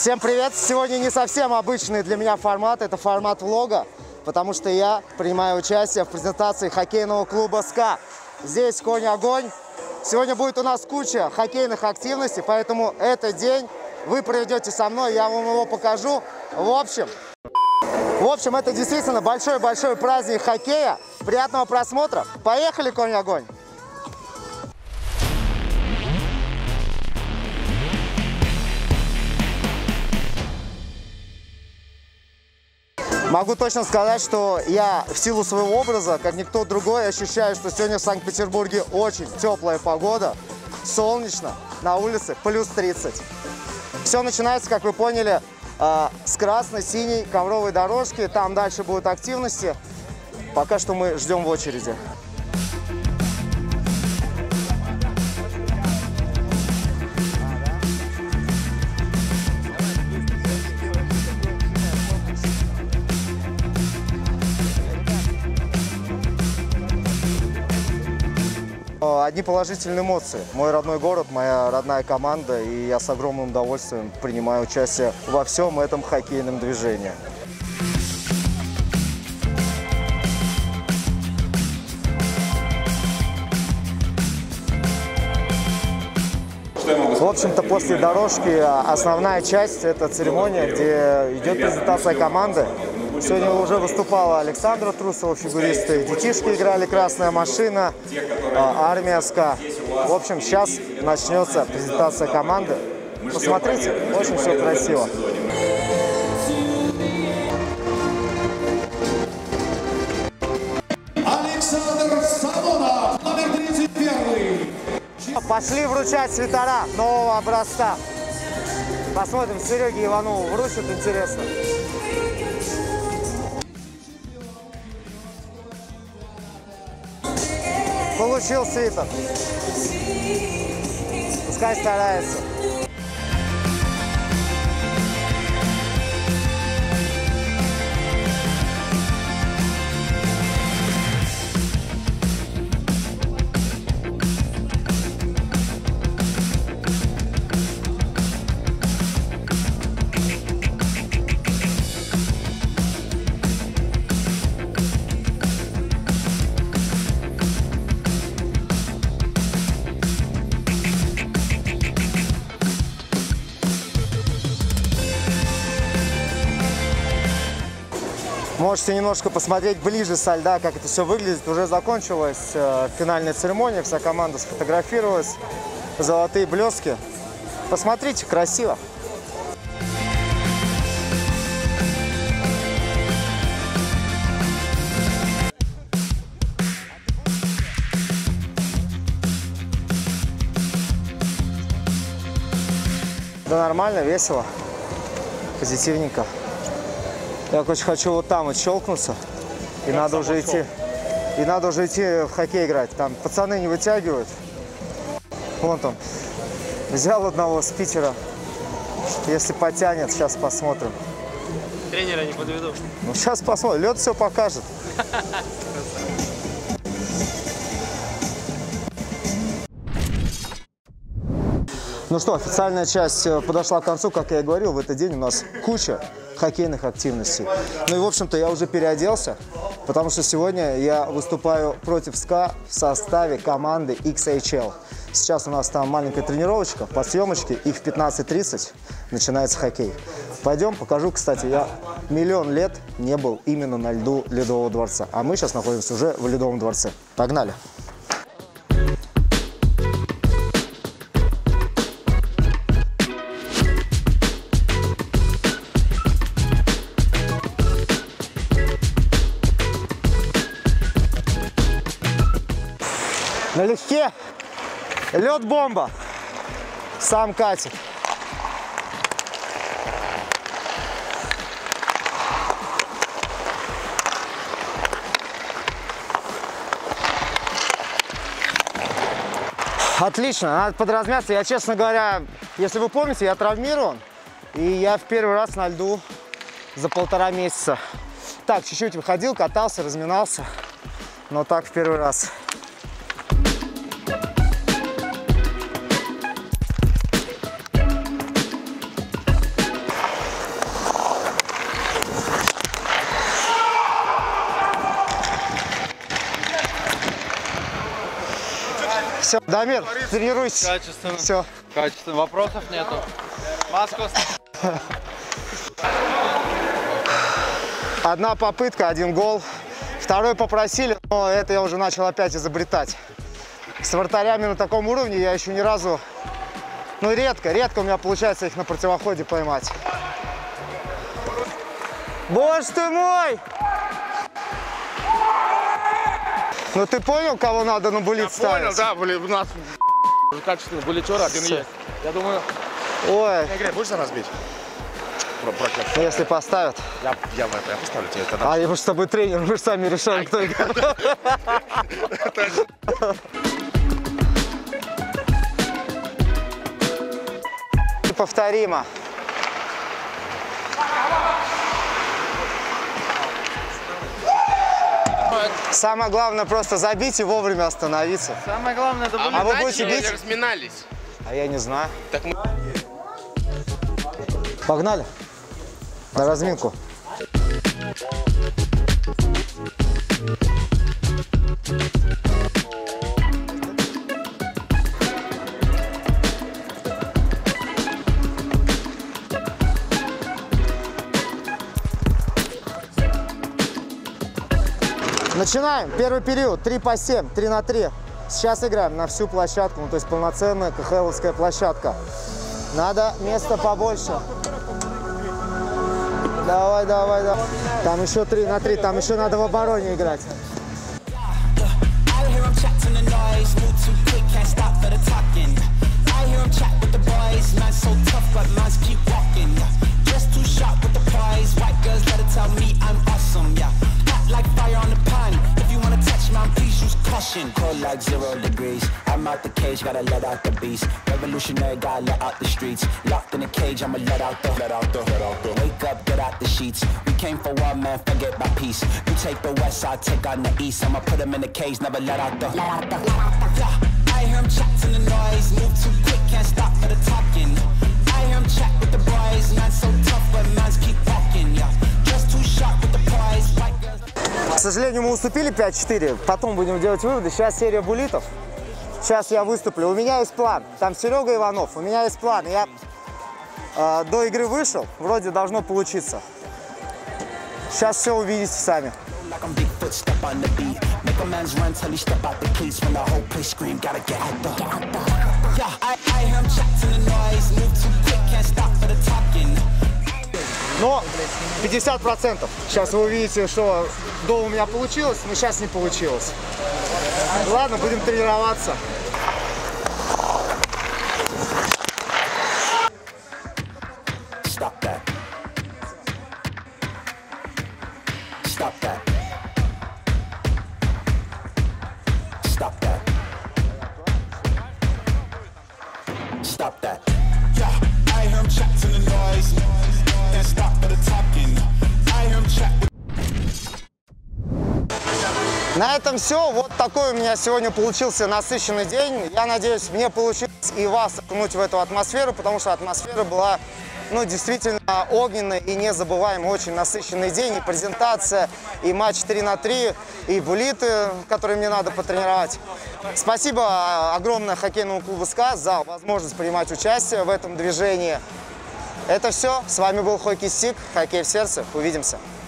Всем привет! Сегодня не совсем обычный для меня формат, это формат влога, потому что я принимаю участие в презентации хоккейного клуба СКА. Здесь конь-огонь. Сегодня будет у нас куча хоккейных активностей, поэтому этот день вы проведете со мной, я вам его покажу. В общем, это действительно большой-большой праздник хоккея. Приятного просмотра. Поехали, конь-огонь! Могу точно сказать, что я в силу своего образа, как никто другой, ощущаю, что сегодня в Санкт-Петербурге очень теплая погода, солнечно, на улице плюс 30. Все начинается, как вы поняли, с красно-синей ковровой дорожки, там дальше будут активности. Пока что мы ждем в очереди. Одни положительные эмоции. Мой родной город, моя родная команда, и я с огромным удовольствием принимаю участие во всем этом хоккейном движении. В общем-то, после дорожки основная часть – это церемония, где идет презентация команды. Сегодня уже выступала Александра Трусова, фигуристы, детишки играли «Красная машина», армия СКА. В общем, сейчас начнется презентация команды. Посмотрите, очень все красиво. Александр Савонов, номер 31. Пошли вручать свитера нового образца. Посмотрим, Сереге Иванову вручат, интересно. Получил свитер. Пускай старается. Можете немножко посмотреть ближе со льда, как это все выглядит. Уже закончилась финальная церемония, вся команда сфотографировалась. Золотые блески. Посмотрите, красиво. Да нормально, весело, позитивненько. Я очень хочу вот там вот щелкнуться, и надо уже идти. И надо уже идти в хоккей играть. Там пацаны не вытягивают. Вон там. Взял одного с Питера. Если потянет, сейчас посмотрим. Тренера не подведу. Ну сейчас посмотрим. Лед все покажет. Ну что, официальная часть подошла к концу. Как я и говорил, в этот день у нас куча хоккейных активностей. Ну и, в общем-то, я уже переоделся, потому что сегодня я выступаю против СКА в составе команды XHL. Сейчас у нас там маленькая тренировочка, подсъемочки, и в 15:30 начинается хоккей. Пойдем, покажу. Кстати, я миллион лет не был именно на льду Ледового дворца, а мы сейчас находимся уже в Ледовом дворце. Погнали! Налегке лед-бомба. Сам катит. Отлично, надо подразмяться. Я, честно говоря, если вы помните, я травмирован. И я в первый раз на льду за 1,5 месяца. Так, чуть-чуть выходил, катался, разминался. Но так в первый раз. Все, Дамир, тренируйся. Качественно. Все. Качественно. Вопросов нету. Маску. Одна попытка, один гол. Второй попросили, но это я уже начал опять изобретать. С вратарями на таком уровне я еще ни разу, ну редко у меня получается их на противоходе поймать. Боже ты мой! Ну ты понял, кого надо на буллит ставить? Понял, да, у нас качественный буллитер один есть. Я думаю, Ой, будешь за нас бить? ну, если поставят. Я поставлю тебе тогда. А я бы с тобой тренер, мы же сами решаем, кто играет. Повторимо. Самое главное просто забить и вовремя остановиться. Самое главное, это А вы будете бить? Разминались. А я не знаю. Так мы... Погнали. На разминку. Начинаем. Первый период. 3 по 7, 3 на 3. Сейчас играем на всю площадку, ну, то есть полноценная КХЛовская площадка. Надо места побольше. Давай, давай, давай. Там еще 3 на 3, там еще надо в обороне играть. Cold like 0 degrees. I'm out the cage, gotta let out the beast. Revolutionary, gotta let out the streets. Locked in a cage, I'ma let out the. Wake up, get out the sheets. We came for one man, forget my peace. You take the west, I take on the east. I'ma put him in the cage, never let out the. Yeah, I hear him chat to the noise. Move too quick, can't stop for the talking. I hear him chat with the boys. Man so tough, but mans keep walking. Yeah, just too sharp with the prize. White girls. К сожалению, мы уступили 5-4, потом будем делать выводы. Сейчас серия буллитов. Сейчас я выступлю. У меня есть план. Там Серега Иванов. У меня есть план. Я до игры вышел. Вроде должно получиться. Сейчас все увидите сами. Like I'm Bigfoot, step on the beat. Make a man's run till he step out the cleats. When the whole place scream, gotta get out the. Yeah, I hear him chat to the noise. Move too quick, can't stop for the talking. Но 50%. Сейчас вы увидите, что до у меня получилось, но сейчас не получилось. Ладно, будем тренироваться. Stop that. Stop that. Stop that. Stop that. Yeah, I hear him chat to the noise. Can't stop for the talking. I hear him chat. На этом все. Вот такой у меня сегодня получился насыщенный день. Я надеюсь, мне получилось и вас окунуть в эту атмосферу, потому что атмосфера была, ну, действительно огненная и незабываемая. Очень насыщенный день. И презентация, и матч 3 на 3, и буллиты, которые мне надо потренировать. Спасибо огромное хоккейному клубу «СКА» за возможность принимать участие в этом движении. Это все. С вами был Хоккей Стик. Хоккей в сердце. Увидимся.